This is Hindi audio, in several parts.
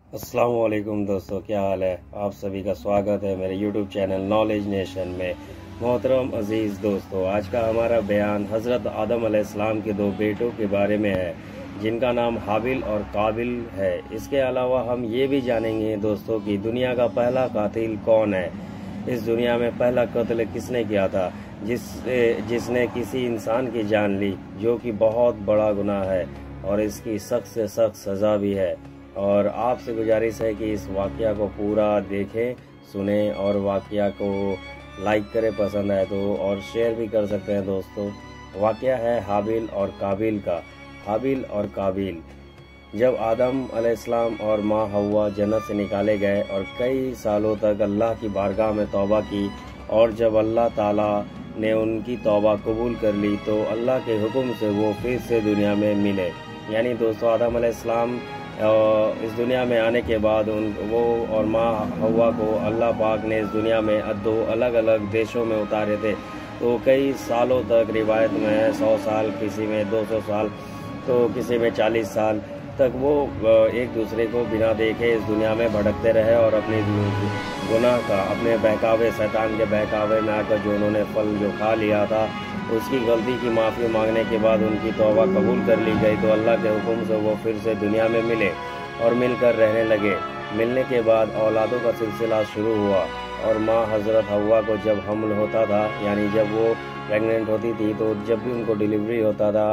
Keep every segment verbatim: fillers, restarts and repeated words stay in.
अस्सलाम वालेकुम दोस्तों, क्या हाल है। आप सभी का स्वागत है मेरे यूट्यूब चैनल नॉलेज नेशन में। मोहतरम अजीज़ दोस्तों, आज का हमारा बयान हज़रत आदम अलैहिस्सलाम के दो बेटों के बारे में है जिनका नाम हाबिल और काबिल है। इसके अलावा हम ये भी जानेंगे दोस्तों कि दुनिया का पहला कातिल कौन है, इस दुनिया में पहला कत्ल किसने किया था जिस जिसने किसी इंसान की जान ली, जो कि बहुत बड़ा गुनाह है और इसकी सख्त से सख्त सज़ा भी है। और आपसे गुजारिश है कि इस वाक़या को पूरा देखें, सुने और वाक़या को लाइक करें पसंद आए तो, और शेयर भी कर सकते हैं दोस्तों। वाक़या है हाबिल और काबिल का। हाबिल और काबिल, जब आदम अलैहिस्सलाम और माँ हव्वा जन्नत से निकाले गए और कई सालों तक अल्लाह की बारगाह में तौबा की, और जब अल्लाह ताला ने उनकी तौबा कबूल कर ली तो अल्लाह के हुक्म से वो फिर से दुनिया में मिले। यानी दोस्तों, आदम अलैहिस्सलाम इस दुनिया में आने के बाद उन वो और माँ हव्वा को अल्लाह पाक ने इस दुनिया में दो अलग अलग देशों में उतारे थे। तो कई सालों तक रिवायत में है सौ साल, किसी में दो सौ साल, तो किसी में चालीस साल तक वो एक दूसरे को बिना देखे इस दुनिया में भटकते रहे और अपनी गुनाह का, अपने बहकावे, शैतान के बहकावे में आकर जो उन्होंने फल जो खा लिया था उसकी गलती की माफ़ी मांगने के बाद उनकी तौबा कबूल कर ली गई तो अल्लाह के हुक्म से वो फिर से दुनिया में मिले और मिलकर रहने लगे। मिलने के बाद औलादों का सिलसिला शुरू हुआ और माँ हज़रत हव्वा को जब हमल होता था, यानी जब वो प्रेग्नेंट होती थी, तो जब भी उनको डिलीवरी होता था,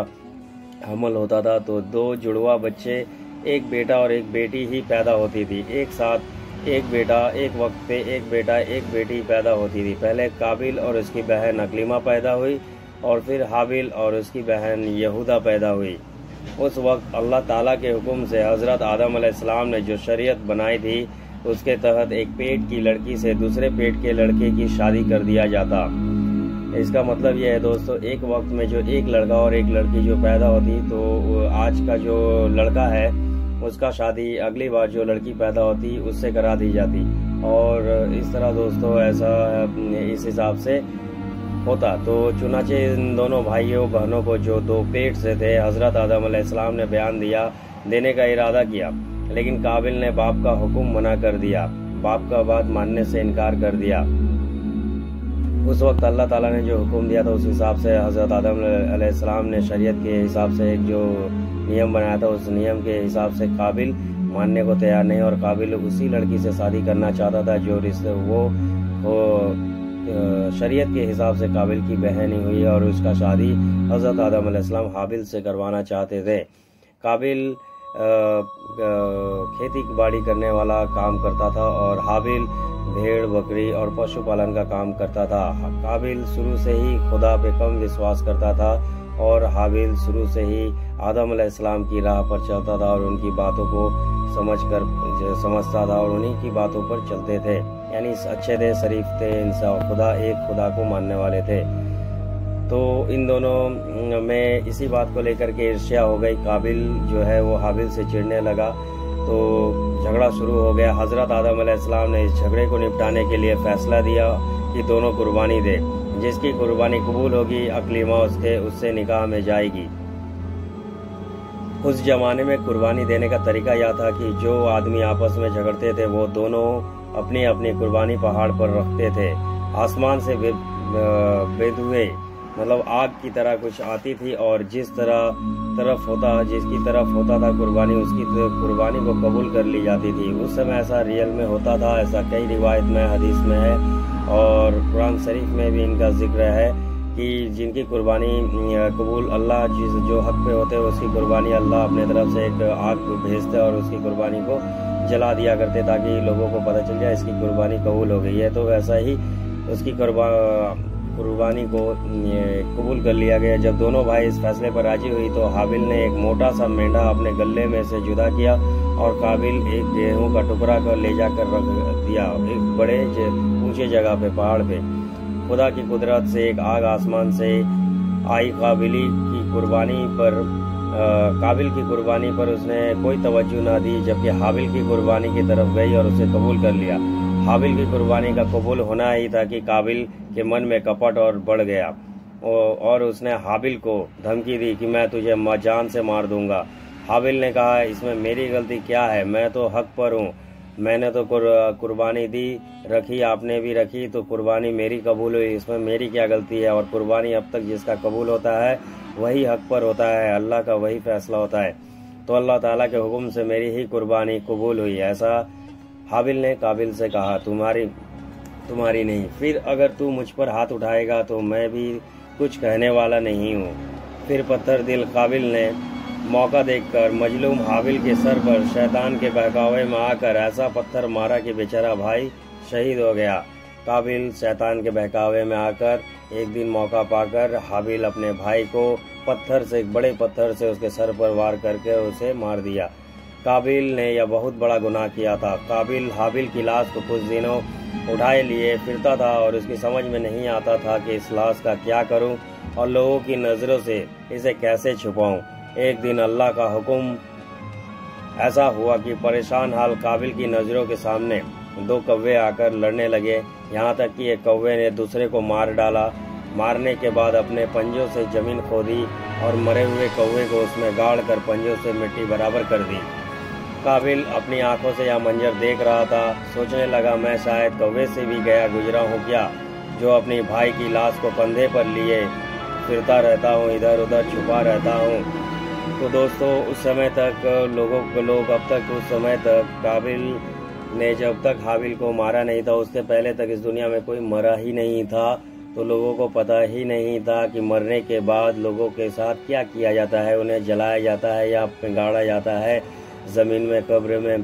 हमल होता था, तो दो जुड़वा बच्चे, एक बेटा और एक बेटी ही पैदा होती थी। एक साथ एक बेटा, एक वक्त पे एक बेटा एक बेटी पैदा होती थी। पहले काबिल और उसकी बहन अकलीमा पैदा हुई और फिर हाबिल और उसकी बहन यहूदा पैदा हुई। उस वक्त अल्लाह ताला के हुक्म से हज़रत आदम अलैहिस्सलाम ने जो शरीयत बनाई थी उसके तहत एक पेट की लड़की से दूसरे पेट के लड़के की शादी कर दिया जाता। इसका मतलब यह है दोस्तों, एक वक्त में जो एक लड़का और एक लड़की जो पैदा होती, तो आज का जो लड़का है उसका शादी अगली बार जो लड़की पैदा होती उससे करा दी जाती। और इस तरह दोस्तों ऐसा इस हिसाब से होता। तो चुनाचे इन दोनों भाइयों बहनों को जो दो पेट से थे, हज़रत आदम अलैहिस्सलाम ने बयान दिया, देने का इरादा किया, लेकिन काबिल ने बाप का हुक्म मना कर दिया, बाप का बात मानने से इनकार कर दिया। उस वक्त अल्लाह ताला ने जो हुक्म दिया था उस हिसाब से हज़रत आदम अलैहिस्सलाम ने शरीयत के हिसाब से एक जो नियम बनाया था उस नियम के हिसाब से काबिल मानने को तैयार नहीं, और काबिल उसी लड़की से शादी करना चाहता था जो रिश्ते वो, वो शरीयत के हिसाब से काबिल की बहन ही हुई और उसका शादी हज़रत आदम अलैहिस्सलाम हाबिल से करवाना चाहते थे। काबिल खेती बाड़ी करने वाला काम करता था और हाबिल भेड़ बकरी और पशुपालन का काम करता था। काबिल शुरू से ही खुदा पे कम विश्वास करता था और हाबिल शुरू से ही आदम अलैहिस्सलाम की राह पर चलता था और उनकी बातों को समझकर समझता था और उन्हीं की बातों पर चलते थे। यानी अच्छे थे, शरीफ थे, इंसान, खुदा एक खुदा को मानने वाले थे। तो इन दोनों में इसी बात को लेकर के ईर्ष्या हो गई। काबिल जो है वो हाबिल से चिढ़ने लगा तो झगड़ा शुरू हो गया। हज़रत आदम अलैहिस्सलाम ने इस झगड़े को निपटाने के लिए फैसला दिया कि दोनों कुर्बानी दे, जिसकी कुर्बानी कबूल होगी अकलीमा उसके उससे निकाह में जाएगी। उस जमाने में कुर्बानी देने का तरीका यह था कि जो आदमी आपस में झगड़ते थे वो दोनों अपनी अपनी कुर्बानी पहाड़ पर रखते थे। आसमान से बेधुए मतलब आग की तरह कुछ आती थी और जिस तरह तरफ होता जिसकी तरफ होता था कुर्बानी, उसकी कुर्बानी को कबूल कर ली जाती थी। उस समय ऐसा रियल में होता था, ऐसा कई रिवायत में हदीस में है और कुरान शरीफ में भी इनका जिक्र है कि जिनकी कुर्बानी कबूल अल्लाह जिस जो हक पे होते हैं उसकी कुर्बानी अल्लाह अपने तरफ से एक आग भेजते और उसकी कुर्बानी को जला दिया करते ताकि लोगों को पता चल जाए इसकी कुर्बानी कबूल हो गई है। तो वैसा ही उसकी कुर्बानी को कबूल कर लिया गया। जब दोनों भाई इस फैसले पर राजी हुई तो हाबिल ने एक मोटा सा मेंढा अपने गले में से जुदा किया और काबिल एक गेहूं का टुकड़ा कर ले जाकर रख दिया एक बड़े ऊंचे जगह पे, पहाड़ पे। खुदा की कुदरत से एक आग आसमान से आई। काबिली की कुर्बानी पर आ, काबिल की कुर्बानी पर उसने कोई तवज्जो ना दी, जबकि हाबिल की कुर्बानी की तरफ गई और उसे कबूल कर लिया। हाबिल की कुर्बानी का कबूल होना ही था कि काबिल के मन में कपट और बढ़ गया और उसने हाबिल को धमकी दी कि मैं तुझे जान से मार दूंगा। हाबिल ने कहा, इसमें मेरी गलती क्या है, मैं तो हक पर हूँ, मैंने तो कुर्बानी दी, रखी आपने भी रखी, तो कुर्बानी मेरी कबूल हुई, इसमें मेरी क्या गलती है। और कुर्बानी अब तक जिसका कबूल होता है वही हक पर होता है, अल्लाह का वही फैसला होता है, तो अल्लाह ताला के हुक्म से मेरी ही कुर्बानी कबूल हुई। ऐसा हाबिल ने काबिल से कहा, तुम्हारी तुम्हारी नहीं, फिर अगर तू मुझ पर हाथ उठाएगा तो मैं भी कुछ कहने वाला नहीं हूँ। फिर पत्थर दिल काबिल ने मौका देखकर मजलूम हाबिल के सर पर शैतान के बहकावे में आकर ऐसा पत्थर मारा कि बेचारा भाई शहीद हो गया। काबिल शैतान के बहकावे में आकर एक दिन मौका पाकर हाबिल अपने भाई को पत्थर से, एक बड़े पत्थर से उसके सर पर वार करके उसे मार दिया। काबिल ने यह बहुत बड़ा गुनाह किया था। काबिल हाबिल की लाश को कुछ दिनों उठाए लिए फिरता था और उसकी समझ में नहीं आता था कि इस लाश का क्या करूं और लोगों की नज़रों से इसे कैसे छुपाऊं। एक दिन अल्लाह का हुक्म ऐसा हुआ कि परेशान हाल काबिल की नज़रों के सामने दो कौवे आकर लड़ने लगे, यहाँ तक कि एक कौवे ने दूसरे को मार डाला। मारने के बाद अपने पंजों से जमीन खोदी और मरे हुए कौवे को उसमें गाड़ कर पंजों से मिट्टी बराबर कर दी। काबिल अपनी आंखों से यह मंजर देख रहा था, सोचने लगा मैं शायद कौवे से भी गया गुजरा हूँ क्या, जो अपनी भाई की लाश को कंधे पर लिए फिरता रहता हूँ, इधर उधर छुपा रहता हूँ। तो दोस्तों उस समय तक लोगों को लोग अब तक उस समय तक काबिल ने जब तक हाबिल को मारा नहीं था, उससे पहले तक इस दुनिया में कोई मरा ही नहीं था, तो लोगों को पता ही नहीं था कि मरने के बाद लोगों के साथ क्या किया जाता है, उन्हें जलाया जाता है या गाड़ा जाता है ज़मीन में, कब्र में।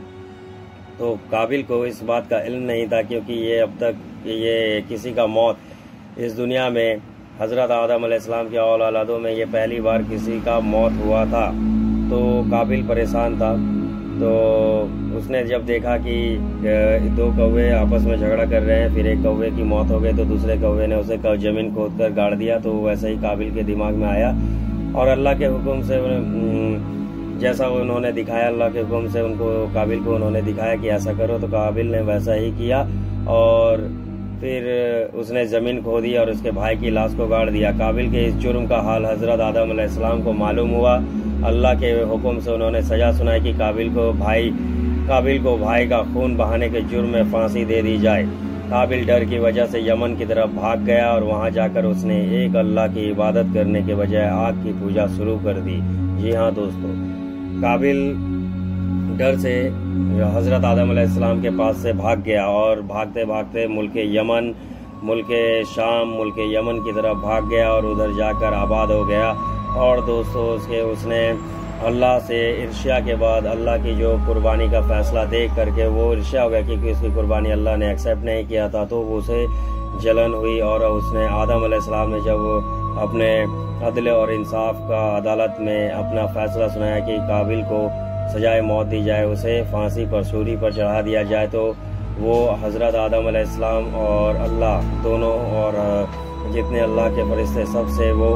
तो काबिल को इस बात का इल्म नहीं था, क्योंकि ये अब तक ये किसी का मौत इस दुनिया में हज़रत आदम अलैहिस्सलाम के औलादों में ये पहली बार किसी का मौत हुआ था। तो काबिल परेशान था, तो उसने जब देखा कि दो कौवे आपस में झगड़ा कर रहे हैं, फिर एक कौवे की मौत हो गई तो दूसरे कौवे ने उसे ज़मीन खोद कर गाड़ दिया। तो वैसे ही काबिल के दिमाग में आया और अल्लाह के हुक्म से जैसा उन्होंने दिखाया, अल्लाह के हुक्म से उनको काबिल को उन्होंने दिखाया कि ऐसा करो, तो काबिल ने वैसा ही किया और फिर उसने ज़मीन खोदी और उसके भाई की लाश को गाड़ दिया। काबिल के इस जुर्म का हाल हज़रत आदम अलैहिस्सलाम को मालूम हुआ। अल्लाह के हुक्म से उन्होंने सजा सुनाई कि काबिल को भाई काबिल को भाई का खून बहाने के जुर्म में फांसी दे दी जाए। काबिल डर की वजह से यमन की तरफ भाग गया और वहां जाकर उसने एक अल्लाह की इबादत करने के बजाय आग की पूजा शुरू कर दी। जी हाँ दोस्तों, काबिल डर से हज़रत आदम अलैहिस्सलाम के पास से भाग गया और भागते भागते मुल्क यमन मुल्क शाम मुल्क यमन की तरफ भाग गया और उधर जाकर आबाद हो गया। और दोस्तों उसके उसने अल्लाह से ईर्ष्या के बाद अल्लाह की जो कुर्बानी का फैसला देख करके वो ईर्ष्या हो गया, क्योंकि उसकी कुर्बानी अल्लाह ने एक्सेप्ट नहीं किया था, तो उसे जलन हुई और उसने आदम अलैहिस्सलाम ने जब अपने अदल और इंसाफ का अदालत में अपना फैसला सुनाया कि काबिल को सजाए मौत दी जाए, उसे फांसी पर सूली पर चढ़ा दिया जाए, तो वो हज़रत आदम अलैहिस्सलाम और अल्लाह दोनों और जितने अल्लाह के फरिश्ते सबसे वो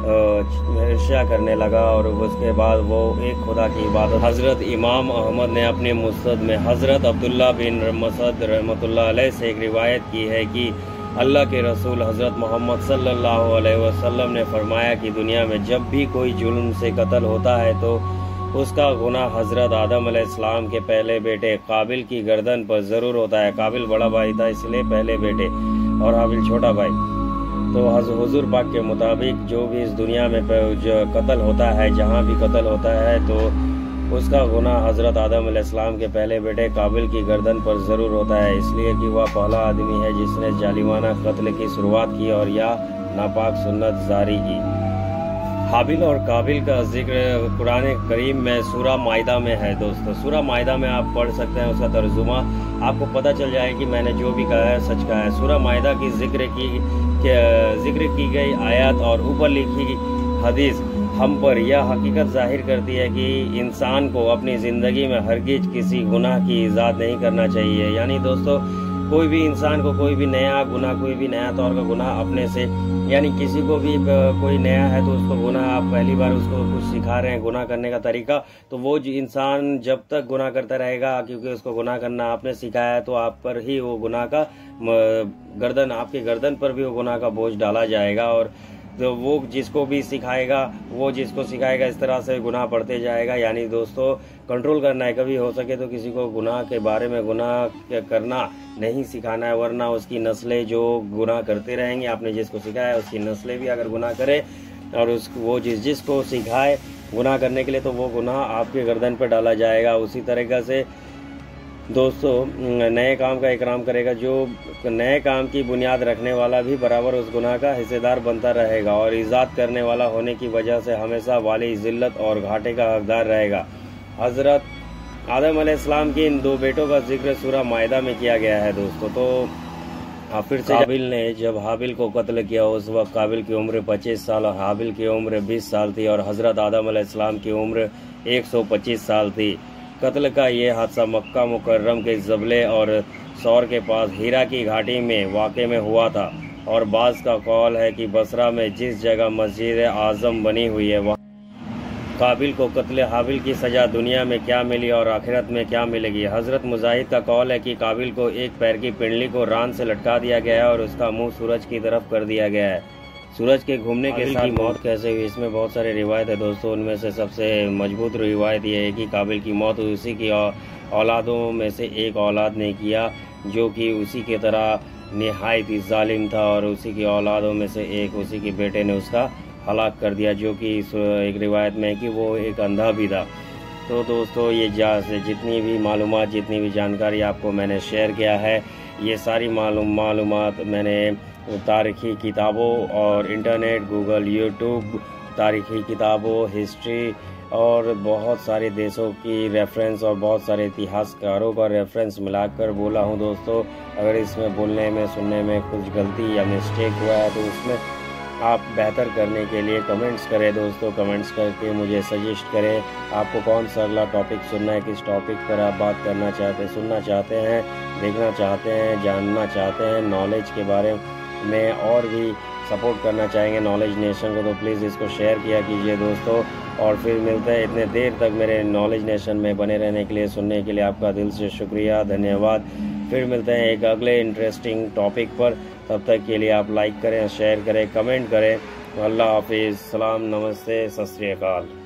ईर्ष्या करने लगा। और उसके बाद वो एक खुदा की इबादत हज़रत इमाम अहमद ने अपने मुस्नद में हज़रत अब्दुल्ला बिन मसद रहमतुल्लाह अलैह से एक रिवायत की है कि अल्लाह के रसूल हज़रत मोहम्मद सल्लल्लाहु अलैहि वसल्लम ने फरमाया कि दुनिया में जब भी कोई जुल्म से कत्ल होता है तो उसका गुनाह हज़रत आदम अलैहिस्सलाम के पहले बेटे काबिल की गर्दन पर ज़रूर होता है। काबिल बड़ा भाई था इसलिए पहले बेटे और हाबिल छोटा भाई। तो हुज़ूर पाक के मुताबिक जो भी इस दुनिया में जो कत्ल होता है, जहाँ भी कत्ल होता है, तो उसका गुनाह हज़रत आदम अलैहिस्सलाम के पहले बेटे काबिल की गर्दन पर ज़रूर होता है, इसलिए कि वह पहला आदमी है जिसने जालिमाना कत्ल की शुरुआत की और या नापाक सुन्नत जारी की। हाबिल और काबिल का जिक्र कुरान करीम में सूरा माइदा में है। दोस्तों सूरा माइदा में आप पढ़ सकते हैं, उसका तर्जुमा आपको पता चल जाए कि मैंने जो भी कहा है सच कहा है। सूरा माइदा की जिक्र की जिक्र की गई आयत और ऊपर लिखी हदीस हम पर यह हकीकत जाहिर करती है कि इंसान को अपनी ज़िंदगी में हरगिज किसी गुनाह की इजाद नहीं करना चाहिए। यानी दोस्तों कोई भी इंसान को कोई भी नया गुनाह, कोई भी नया तौर का गुनाह अपने से, यानी किसी को भी कोई नया है तो उसको गुनाह आप पहली बार उसको कुछ सिखा रहे हैं गुनाह करने का तरीका, तो वो इंसान जब तक गुनाह करता रहेगा, क्योंकि उसको गुनाह करना आपने सिखाया है, तो आप पर ही वो गुनाह का गर्दन आपके गर्दन पर भी वो गुनाह का बोझ डाला जाएगा। और तो वो जिसको भी सिखाएगा वो जिसको सिखाएगा इस तरह से गुनाह बढ़ते जाएगा। यानी दोस्तों कंट्रोल करना है, कभी हो सके तो किसी को गुनाह के बारे में गुनाह करना नहीं सिखाना है, वरना उसकी नस्लें जो गुनाह करते रहेंगे। आपने जिसको सिखाया उसकी नस्लें भी अगर गुनाह करे और उस वो जिस जिसको सिखाए गुनाह करने के लिए तो वो गुनाह आपके गर्दन पर डाला जाएगा। उसी तरीक़े से दोस्तों नए काम का इकराम करेगा, जो नए काम की बुनियाद रखने वाला भी बराबर उस गुनाह का हिस्सेदार बनता रहेगा और ईजाद करने वाला होने की वजह से हमेशा वाली जिल्लत और घाटे का हकदार रहेगा। हज़रत आदम अलैहिस्सलाम के इन दो बेटों का जिक्र सूरह माइदा में किया गया है दोस्तों। तो फिर से काबिल ने जब हाबिल को कत्ल किया उस वक्त काबिल की उम्र पच्चीस साल और हाबिल की उम्र बीस साल थी और हज़रत आदम अलैहिस्सलाम की उम्र एक सौ पच्चीस साल थी। कत्ल का ये हादसा मक्का मुकर्रम के जबले और सौर के पास हीरा की घाटी में वाक़े में हुआ था और बाज़ का कौल है कि बसरा में जिस जगह मस्जिद आज़म बनी हुई है वहाँ काबिल को कत्ल हाबिल की सज़ा दुनिया में क्या मिली और आखिरत में क्या मिलेगी। हज़रत मुजाहिद का कौल है कि काबिल को एक पैर की पिंडली को रान से लटका दिया गया है और उसका मुंह सूरज की तरफ कर दिया गया है। सूरज के घूमने के साथ मौत कैसे हुई, इसमें बहुत सारे रिवायत है दोस्तों। उनमें से सबसे मजबूत रिवायत यह है कि काबिल की मौत उसी की औलादों में से एक औलाद ने किया जो कि उसी की तरह निहायत ही जालिम था और उसी की औलादों में से एक उसी के बेटे ने उसका हलाक कर दिया, जो कि एक रिवायत में है कि वो एक अंधा भी था। तो दोस्तों ये जा से जितनी भी मालूमात जितनी भी जानकारी आपको मैंने शेयर किया है, ये सारी मालूम मालूमात मैंने तारीख़ी किताबों और इंटरनेट, गूगल, यूट्यूब, तारीख़ी किताबों, हिस्ट्री और बहुत सारे देशों की रेफरेंस और बहुत सारे इतिहासकारों का रेफरेंस मिलाकर बोला हूँ दोस्तों। अगर इसमें बोलने में सुनने में कुछ गलती या मिस्टेक हुआ है तो उसमें आप बेहतर करने के लिए कमेंट्स करें दोस्तों। कमेंट्स करके मुझे सजेस्ट करें आपको कौन सा अगला टॉपिक सुनना है, किस टॉपिक पर आप बात करना चाहते हैं, सुनना चाहते हैं, देखना चाहते हैं, जानना चाहते हैं नॉलेज के बारे में और भी सपोर्ट करना चाहेंगे नॉलेज नेशन को तो प्लीज़ इसको शेयर किया कीजिए दोस्तों। और फिर मिलते हैं, इतने देर तक मेरे नॉलेज नेशन में बने रहने के लिए, सुनने के लिए आपका दिल से शुक्रिया, धन्यवाद। फिर मिलते हैं एक अगले इंटरेस्टिंग टॉपिक पर। तब तक के लिए आप लाइक करें, शेयर करें, कमेंट करें। अल्लाह हाफिज़, सलाम, नमस्ते, सत श्री अकाल।